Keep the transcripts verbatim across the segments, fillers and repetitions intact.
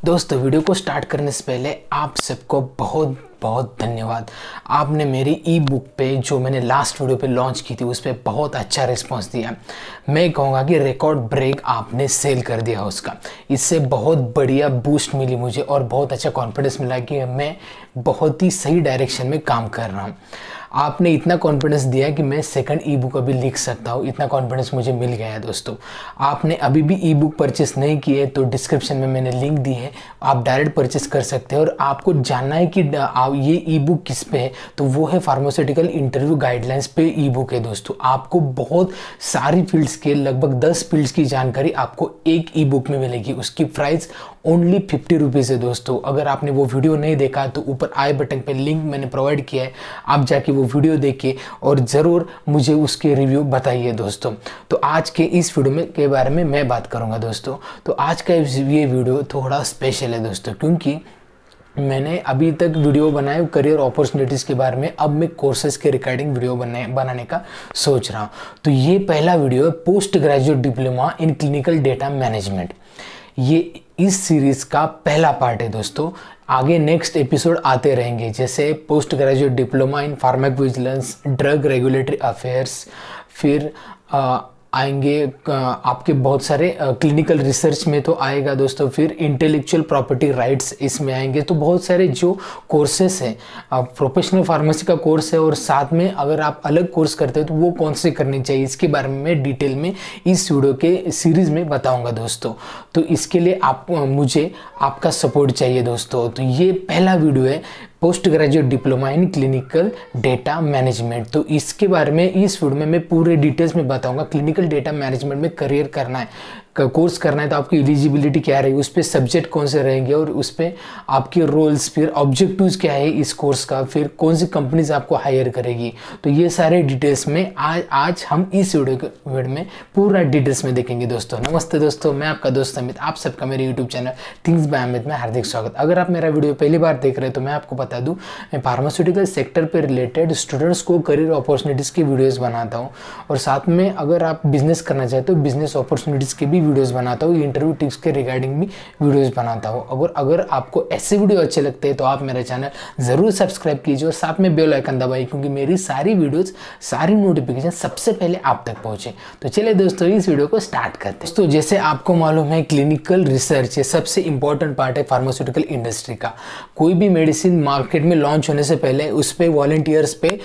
दोस्तों वीडियो को स्टार्ट करने से पहले आप सबको बहुत बहुत धन्यवाद। आपने मेरी ई बुक पे जो मैंने लास्ट वीडियो पे लॉन्च की थी उस पर बहुत अच्छा रिस्पांस दिया। मैं कहूँगा कि रिकॉर्ड ब्रेक आपने सेल कर दिया उसका। इससे बहुत बढ़िया बूस्ट मिली मुझे और बहुत अच्छा कॉन्फिडेंस मिला कि मैं बहुत ही सही डायरेक्शन में काम कर रहा हूँ। आपने इतना कॉन्फिडेंस दिया कि मैं सेकंड ई बुक अभी लिख सकता हूँ, इतना कॉन्फिडेंस मुझे मिल गया है। दोस्तों आपने अभी भी ई बुक परचेस नहीं की है तो डिस्क्रिप्शन में मैंने लिंक दी है, आप डायरेक्ट परचेस कर सकते हैं। और आपको जानना है कि ये ई बुक किस पे है तो वो है फार्मास्यूटिकल इंटरव्यू गाइडलाइंस पे ई बुक है। दोस्तों आपको बहुत सारी फील्ड्स के लगभग दस फील्ड्स की जानकारी आपको एक ई बुक में मिलेगी। उसकी प्राइस ओनली फिफ्टी रुपीज़ है। दोस्तों अगर आपने वो वीडियो नहीं देखा तो ऊपर आई बटन पे लिंक मैंने प्रोवाइड किया है, आप जाके वो वीडियो देखिए और ज़रूर मुझे उसके रिव्यू बताइए। दोस्तों तो आज के इस वीडियो में के बारे में मैं बात करूंगा। दोस्तों तो आज का ये वीडियो थोड़ा स्पेशल है दोस्तों, क्योंकि मैंने अभी तक वीडियो बनाए करियर अपॉर्चुनिटीज़ के बारे में, अब मैं कोर्सेज के रिगार्डिंग वीडियो बनाने बनाने का सोच रहा हूँ। तो ये पहला वीडियो है post graduate diploma in clinical data management. ये इस सीरीज़ का पहला पार्ट है। दोस्तों आगे नेक्स्ट एपिसोड आते रहेंगे, जैसे post graduate diploma in pharmacovigilance, drug regulatory affairs, फिर आ, आएंगे आपके बहुत सारे क्लिनिकल रिसर्च में तो आएगा दोस्तों, फिर इंटेलेक्चुअल प्रॉपर्टी राइट्स इसमें आएंगे। तो बहुत सारे जो कोर्सेस हैं, प्रोफेशनल फार्मेसी का कोर्स है और साथ में अगर आप अलग कोर्स करते हो तो वो कौन से करने चाहिए, इसके बारे में मैं डिटेल में इस वीडियो के सीरीज़ में बताऊंगा दोस्तों। तो इसके लिए आप मुझे आपका सपोर्ट चाहिए दोस्तों। तो ये पहला वीडियो है post graduate diploma in clinical data management. तो इसके बारे में इस वीडियो में मैं पूरे डिटेल्स में बताऊंगा। क्लिनिकल डेटा मैनेजमेंट में करियर करना है, कोर्स करना है तो आपकी एलिजिबिलिटी क्या रहेगी, उस पर सब्जेक्ट कौन से रहेंगे और उस पर आपके रोल्स, फिर ऑब्जेक्टिव्स क्या है इस कोर्स का, फिर कौन सी कंपनीज आपको हायर करेगी। तो ये सारे डिटेल्स में आज आज हम इस वीडियो के वीडियो में पूरा डिटेल्स में देखेंगे। दोस्तों नमस्ते दोस्तों, मैं आपका दोस्त अमित, आप सबका मेरे YouTube channel things by Amit में हार्दिक स्वागत। अगर आप मेरा वीडियो पहली बार देख रहे हैं तो मैं आपको बता दूँ, मैं फार्मास्यूटिकल सेक्टर पर रिलेटेड स्टूडेंट्स को करियर अपॉर्चुनिटीज़ की वीडियोज़ बनाता हूँ और साथ में अगर आप बिजनेस करना चाहते हो बिजनेस अपॉर्चुनिटीज़ की भी वीडियोज़ बनाता हूँ, इंटरव्यू टिप्स के रिगार्डिंग भी वीडियोस बनाता हूँ। अगर अगर आपको ऐसे वीडियो अच्छे लगते हैं तो आप मेरा चैनल ज़रूर सब्सक्राइब कीजिए और साथ में बेल आइकन दबाइए, क्योंकि मेरी सारी वीडियोस सारी नोटिफिकेशन सबसे पहले आप तक पहुँचे। तो चलिए दोस्तों इस वीडियो को स्टार्ट करते हैं। तो जैसे आपको मालूम है क्लिनिकल रिसर्च ये सबसे इंपॉर्टेंट पार्ट है फार्मास्यूटिकल इंडस्ट्री का। कोई भी मेडिसिन मार्केट में लॉन्च होने से पहले उस पर वॉलंटियर्स पे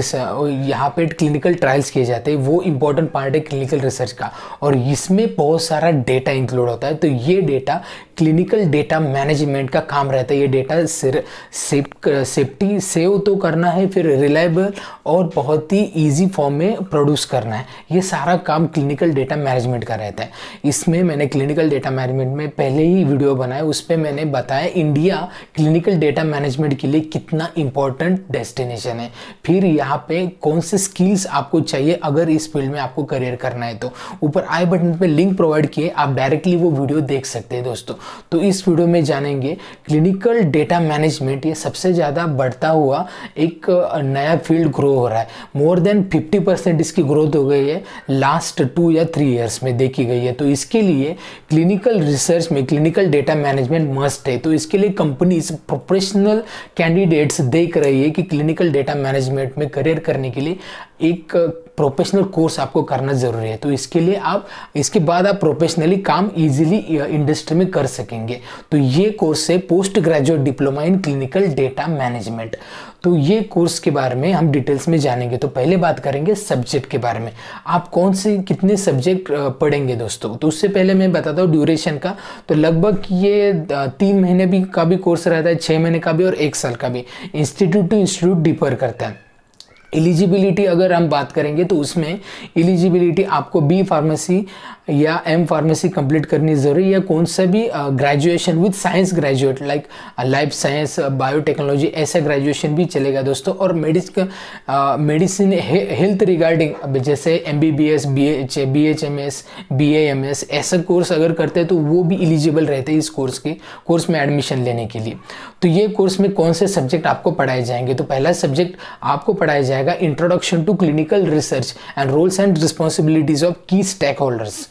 यहाँ पे क्लिनिकल ट्रायल्स किए जाते हैं, वो इंपॉर्टेंट पार्ट है क्लिनिकल रिसर्च का और इसमें बहुत सारा डेटा इंक्लूड होता है। तो ये डेटा क्लिनिकल डेटा मैनेजमेंट का काम रहता है। ये डेटा सेफ्टी सेव तो करना है, फिर रिलायबल और बहुत ही इजी फॉर्म में प्रोड्यूस करना है। ये सारा काम क्लिनिकल डेटा मैनेजमेंट का रहता है। इसमें मैंने क्लिनिकल डेटा मैनेजमेंट में पहले ही वीडियो बनाया, उस पर मैंने बताया इंडिया क्लिनिकल डेटा मैनेजमेंट के लिए कितना इंपॉर्टेंट डेस्टिनेशन है, फिर यहाँ पे कौन से स्किल्स आपको चाहिए अगर इस फील्ड में आपको करियर करना है। तो ऊपर आई बटन पे लिंक प्रोवाइड किए, आप डायरेक्टली वो वीडियो देख सकते हैं दोस्तों। तो इस वीडियो में जानेंगे क्लिनिकल डेटा मैनेजमेंट, ये सबसे ज़्यादा बढ़ता हुआ एक नया फील्ड ग्रो हो रहा है। मोर देन फिफ्टी परसेंट इसकी ग्रोथ हो गई है लास्ट टू या थ्री इयर्स में देखी गई है। तो इसके लिए क्लिनिकल रिसर्च में क्लिनिकल डेटा मैनेजमेंट मस्ट है। तो इसके लिए कंपनीज प्रोफेशनल कैंडिडेट्स देख रही है कि क्लिनिकल डेटा मैनेजमेंट में करियर करने के लिए एक प्रोफेशनल कोर्स आपको करना ज़रूरी है। तो इसके लिए आप इसके बाद आप प्रोफेशनली काम इजीली इंडस्ट्री में कर सकेंगे। तो ये कोर्स है post graduate diploma in clinical data management. तो ये कोर्स के बारे में हम डिटेल्स में जानेंगे। तो पहले बात करेंगे सब्जेक्ट के बारे में, आप कौन से कितने सब्जेक्ट पढ़ेंगे दोस्तों। तो उससे पहले मैं बताता हूँ ड्यूरेशन का। तो लगभग ये तीन महीने भी का भी कोर्स रहता है, छः महीने का भी और एक साल का भी। इंस्टीट्यूट टू इंस्टीट्यूट डिफर करता है। एलिजिबिलिटी अगर हम बात करेंगे तो उसमें एलिजिबिलिटी आपको बी फार्मेसी या एम फार्मेसी कंप्लीट करनी ज़रूरी, या कौन सा भी graduation with science graduate like life science biotechnology ऐसा ग्रेजुएशन भी चलेगा दोस्तों। और मेडिसिन मेडिसिन हेल्थ रिगार्डिंग जैसे M B B S, B H B H M S, B A M S ऐसा कोर्स अगर करते हैं तो वो भी एलिजिबल रहते हैं इस कोर्स के कोर्स में एडमिशन लेने के लिए। तो ये कोर्स में कौन से सब्जेक्ट आपको पढ़ाए जाएंगे, तो पहला सब्जेक्ट आपको पढ़ाया जाएगा introduction to clinical research and roles and responsibilities of key stakeholders.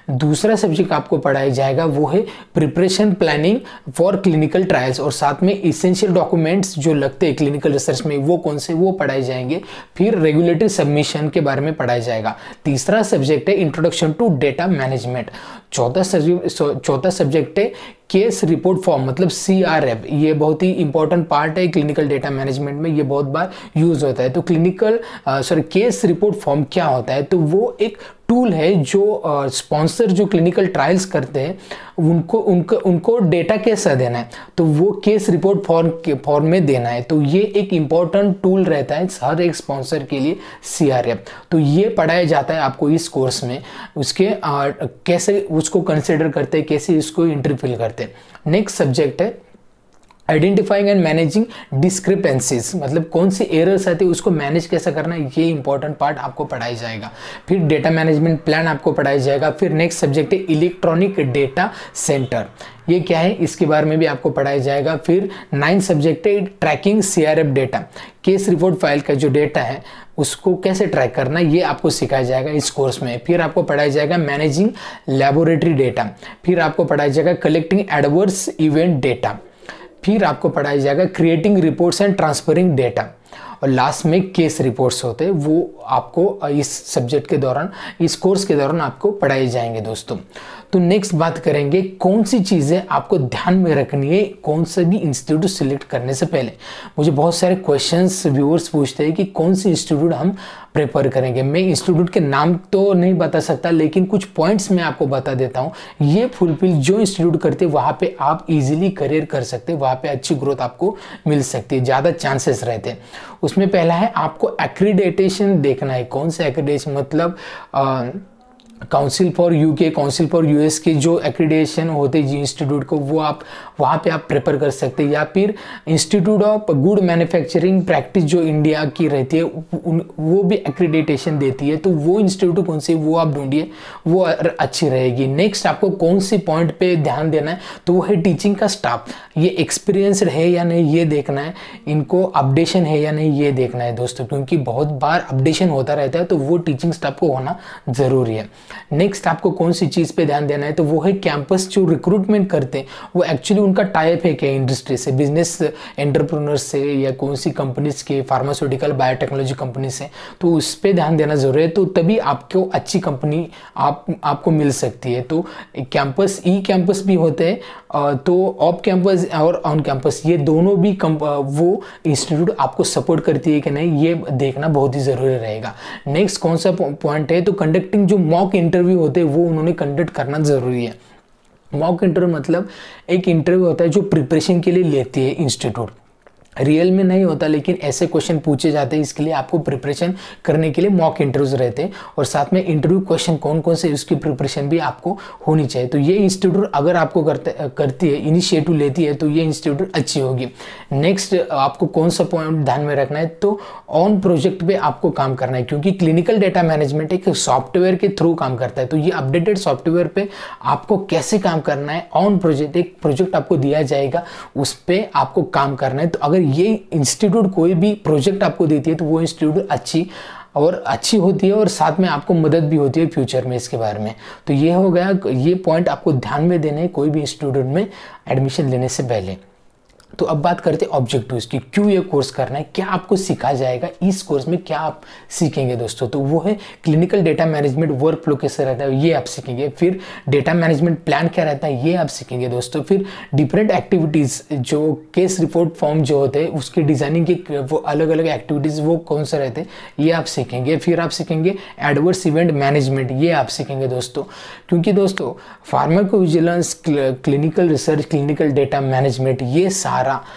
दूसरा सब्जेक्ट आपको पढ़ाया जाएगा वो है preparation planning for clinical trials, और साथ में इसेंशियल डॉक्यूमेंट्स जो लगते हैं क्लिनिकल रिसर्च में वो कौन से वो पढ़ाए जाएंगे। फिर रेगुलेटरी सबमिशन के बारे में पढ़ाया जाएगा। तीसरा सब्जेक्ट है इंट्रोडक्शन टू डेटा मैनेजमेंट। चौथा सब्जेक्ट चौथा सब्जेक्ट है केस रिपोर्ट फॉर्म, मतलब सी आर एफ। ये बहुत ही इंपॉर्टेंट पार्ट है क्लिनिकल डेटा मैनेजमेंट में, ये बहुत बार यूज होता है। तो clinical sorry case report form क्या होता है, तो वो एक टूल है जो स्पॉन्सर uh, जो क्लिनिकल ट्रायल्स करते हैं उनको उनको उनको डेटा कैसा देना है, तो वो केस रिपोर्ट फॉर्म के फॉर्म में देना है। तो ये एक इम्पॉर्टेंट टूल रहता है हर एक स्पॉन्सर के लिए, सी आर एफ। तो ये पढ़ाया जाता है आपको इस कोर्स में। उसके आ, कैसे उसको कंसिडर करते हैं, कैसे इसको इंटरफिल करते हैं। नेक्स्ट सब्जेक्ट है आइडेंटिफाइंग एंड मैनेजिंग डिस्क्रिपेंसीज, मतलब कौन सी एरर्स आती है उसको मैनेज कैसा करना है, ये इंपॉर्टेंट पार्ट आपको पढ़ाया जाएगा। फिर डेटा मैनेजमेंट प्लान आपको पढ़ाया जाएगा। फिर नेक्स्ट सब्जेक्ट है इलेक्ट्रॉनिक डेटा सेंटर, ये क्या है इसके बारे में भी आपको पढ़ाया जाएगा। फिर नाइन्थ सब्जेक्ट है tracking CRF data, case report file का जो डेटा है उसको कैसे ट्रैक करना है ये आपको सिखाया जाएगा इस कोर्स में। फिर आपको पढ़ाया जाएगा मैनेजिंग लैबोरेटरी डेटा। फिर आपको पढ़ाया जाएगा कलेक्टिंग एडवर्स इवेंट डेटा। फिर आपको पढ़ाया जाएगा creating reports and transferring data. और लास्ट में केस रिपोर्ट्स होते हैं, वो आपको इस सब्जेक्ट के दौरान, इस कोर्स के दौरान आपको पढ़ाए जाएंगे दोस्तों। तो नेक्स्ट बात करेंगे कौन सी चीज़ें आपको ध्यान में रखनी है कौन सा भी इंस्टीट्यूट सिलेक्ट करने से पहले। मुझे बहुत सारे क्वेश्चंस व्यूअर्स पूछते हैं कि कौन सी इंस्टीट्यूट हम प्रेफर करेंगे। मैं इंस्टीट्यूट के नाम तो नहीं बता सकता, लेकिन कुछ पॉइंट्स मैं आपको बता देता हूँ। ये फुलफिल जो इंस्टीट्यूट करते हैं वहाँ पे आप इजीली करियर कर सकते हैं, वहाँ पे अच्छी ग्रोथ आपको मिल सकती है, ज़्यादा चांसेस रहते हैं। उसमें पहला है आपको एक्रीडेटेशन देखना है। कौन सा एक्रीडेशन, मतलब आ, council for UK, council for US के जो एक्रीडेशन होते हैं जी इंस्टीट्यूट को, वो आप वहाँ पे आप प्रेफर कर सकते हैं। या फिर institute of good manufacturing practice जो इंडिया की रहती है उन, वो भी एक्रीडेटेशन देती है, तो वो इंस्टीट्यूट कौन सी वो आप ढूंढिए, वो अच्छी रहेगी। नेक्स्ट आपको कौन सी पॉइंट पे ध्यान देना है, तो वो है टीचिंग का स्टाफ, ये एक्सपीरियंसड है या नहीं ये देखना है, इनको अपडेशन है या नहीं ये देखना है दोस्तों, क्योंकि बहुत बार अपडेशन होता रहता है, तो वो टीचिंग स्टाफ को होना ज़रूरी है। नेक्स्ट आपको कौन सी चीज़ पे ध्यान देना है, तो वो है कैंपस जो रिक्रूटमेंट करते हैं वो एक्चुअली उनका टाइप है क्या इंडस्ट्री से, बिजनेस एंटरप्रेन्योर्स से या कौन सी कंपनीज के, फार्मास्यूटिकल बायोटेक्नोलॉजी कंपनी से, तो उस पर ध्यान देना ज़रूरी है। तो तभी आपको अच्छी कंपनी आप आपको मिल सकती है। तो कैंपस, ई कैंपस भी होते हैं, तो ऑफ कैंपस और ऑन कैंपस ये दोनों भी वो इंस्टीट्यूट आपको सपोर्ट करती है कि नहीं, ये देखना बहुत ही ज़रूरी रहेगा। नेक्स्ट कौन सा पॉइंट है, तो कंडक्टिंग जो मॉक इंटरव्यू होते हैं वो उन्होंने कंडक्ट करना ज़रूरी है। मॉक इंटरव्यू मतलब एक इंटरव्यू होता है जो प्रिपरेशन के लिए लेती है इंस्टीट्यूट, रियल में नहीं होता लेकिन ऐसे क्वेश्चन पूछे जाते हैं, इसके लिए आपको प्रिपरेशन करने के लिए मॉक इंटरव्यूज रहते हैं। और साथ में इंटरव्यू क्वेश्चन कौन कौन से उसकी प्रिपरेशन भी आपको होनी चाहिए। तो ये इंस्टीट्यूट अगर आपको करते करती है, इनिशिएटिव लेती है, तो ये इंस्टीट्यूट अच्छी होगी। नेक्स्ट आपको कौन सा पॉइंट ध्यान में रखना है, तो ऑन प्रोजेक्ट पे आपको काम करना है, क्योंकि क्लिनिकल डेटा मैनेजमेंट एक सॉफ्टवेयर के थ्रू काम करता है। तो ये अपडेटेड सॉफ्टवेयर पे आपको कैसे काम करना है, ऑन प्रोजेक्ट, एक प्रोजेक्ट आपको दिया जाएगा उस पर आपको काम करना है। तो अगर ये इंस्टीट्यूट कोई भी प्रोजेक्ट आपको देती है तो वो इंस्टीट्यूट अच्छी और अच्छी होती है और साथ में आपको मदद भी होती है फ्यूचर में इसके बारे में। तो ये हो गया, ये पॉइंट आपको ध्यान में देने कोई भी इंस्टीट्यूट में एडमिशन लेने से पहले। तो अब बात करते हैं ऑब्जेक्टिव्स की, क्यों ये कोर्स करना है, क्या आपको सिखाया जाएगा इस कोर्स में, क्या आप सीखेंगे दोस्तों। तो वो है clinical data management workflow कैसे रहता है ये आप सीखेंगे। फिर डेटा मैनेजमेंट प्लान क्या रहता है ये आप सीखेंगे दोस्तों। फिर डिफरेंट एक्टिविटीज़ जो केस रिपोर्ट फॉर्म जो होते हैं उसकी डिज़ाइनिंग के वो अलग अलग एक्टिविटीज़ वो कौन से रहते हैं ये आप सीखेंगे। फिर आप सीखेंगे एडवर्स इवेंट मैनेजमेंट, ये आप सीखेंगे दोस्तों, क्योंकि दोस्तों pharmacovigilance, clinical research, clinical data management ये सारा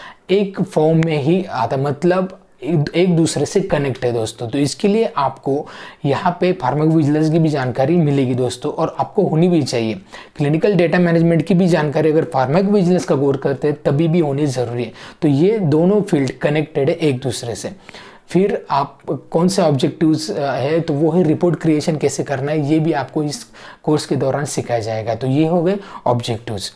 एक फॉर्म में ही आता, मतलब एक दूसरे से कनेक्ट है दोस्तों। तो इसके लिए आपको यहाँ पे फार्माकोविजिलेंस की भी जानकारी मिलेगी दोस्तों, और आपको होनी भी चाहिए। क्लिनिकल डेटा मैनेजमेंट की भी जानकारी अगर फार्माकोविजिलेंस का कोर्स करते हैं तभी भी होनी ज़रूरी है। तो ये दोनों फील्ड कनेक्टेड है एक दूसरे से। फिर आप कौन से ऑब्जेक्टिव्स है, तो वो है रिपोर्ट क्रिएशन कैसे करना है, ये भी आपको इस कोर्स के दौरान सिखाया जाएगा। तो ये हो गए ऑब्जेक्टिव्स।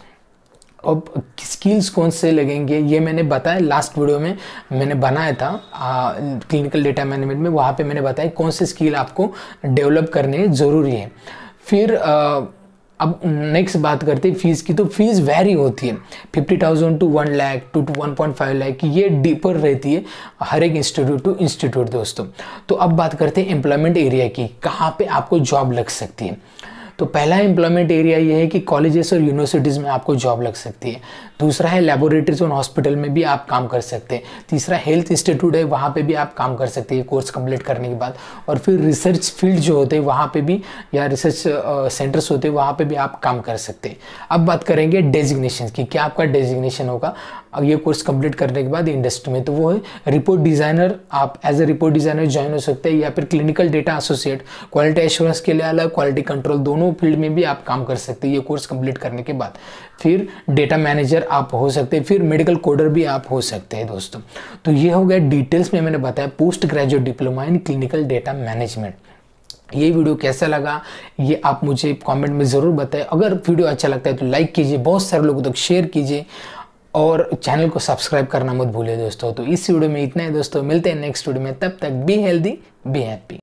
अब स्किल्स कौन से लगेंगे ये मैंने बताया लास्ट वीडियो में, मैंने बनाया था क्लिनिकल डेटा मैनेजमेंट में, वहाँ पे मैंने बताया कौन से स्किल आपको डेवलप करने ज़रूरी है। फिर आ, अब नेक्स्ट बात करते हैं फीस की। तो फीस वेरी होती है fifty thousand to one lakh to to one point five lakh, ये डीपर रहती है हर एक इंस्टीट्यूट टू इंस्टीट्यूट दोस्तों। तो अब बात करते हैं एम्प्लॉयमेंट एरिया की, कहाँ पे आपको जॉब लग सकती है। तो पहला एम्प्लॉयमेंट एरिया ये है कि कॉलेजेस और यूनिवर्सिटीज़ में आपको जॉब लग सकती है। दूसरा है लेबोरेटरीज और हॉस्पिटल में भी आप काम कर सकते हैं। तीसरा हेल्थ इंस्टीट्यूट है, वहाँ पे भी आप काम कर सकते हैं कोर्स कंप्लीट करने के बाद। और फिर रिसर्च फील्ड जो होते हैं वहाँ पे भी, या रिसर्च सेंटर्स होते हैं वहाँ पे भी आप काम कर सकते हैं। अब बात करेंगे डेजिग्नेशन की, क्या आपका डेजिग्नेशन होगा अब ये कोर्स कंप्लीट करने के बाद इंडस्ट्री में। तो वो है रिपोर्ट डिज़ाइनर, आप as a report designer join हो सकते हैं, या फिर clinical data associate, quality assurance के लिए अलग, क्वालिटी कंट्रोल, दोनों फील्ड में भी आप काम कर सकते हैं ये कोर्स कंप्लीट करने के बाद। फिर डेटा मैनेजर आप हो सकते हैं, फिर मेडिकल कोडर भी आप हो सकते हैं दोस्तों। तो ये हो गया डिटेल्स में मैंने बताया post graduate diploma in clinical data management. ये वीडियो कैसा लगा ये आप मुझे कमेंट में ज़रूर बताएं। अगर वीडियो अच्छा लगता है तो लाइक कीजिए, बहुत सारे लोगों तक शेयर कीजिए, और चैनल को सब्सक्राइब करना मत भूलिए दोस्तों। तो इस वीडियो में इतना है दोस्तों, मिलते हैं नेक्स्ट वीडियो में, तब तक बी हेल्दी बी हैप्पी।